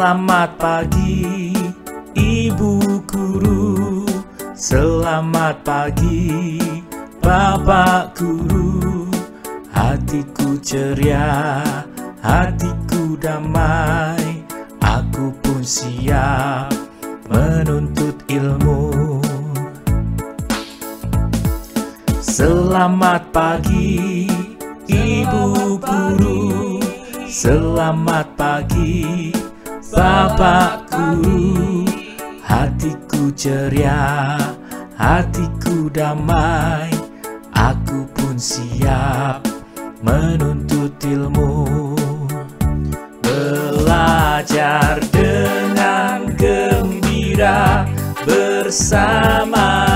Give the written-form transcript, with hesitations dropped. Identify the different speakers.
Speaker 1: Selamat pagi, Ibu Guru. Selamat pagi, Bapak Guru. Hatiku ceria, hatiku damai. Aku pun siap menuntut ilmu. Selamat pagi, Ibu Guru. Selamat pagi, Bapak Guru. Hatiku ceria, hatiku damai. Aku pun siap menuntut ilmu. Belajar dengan gembira bersama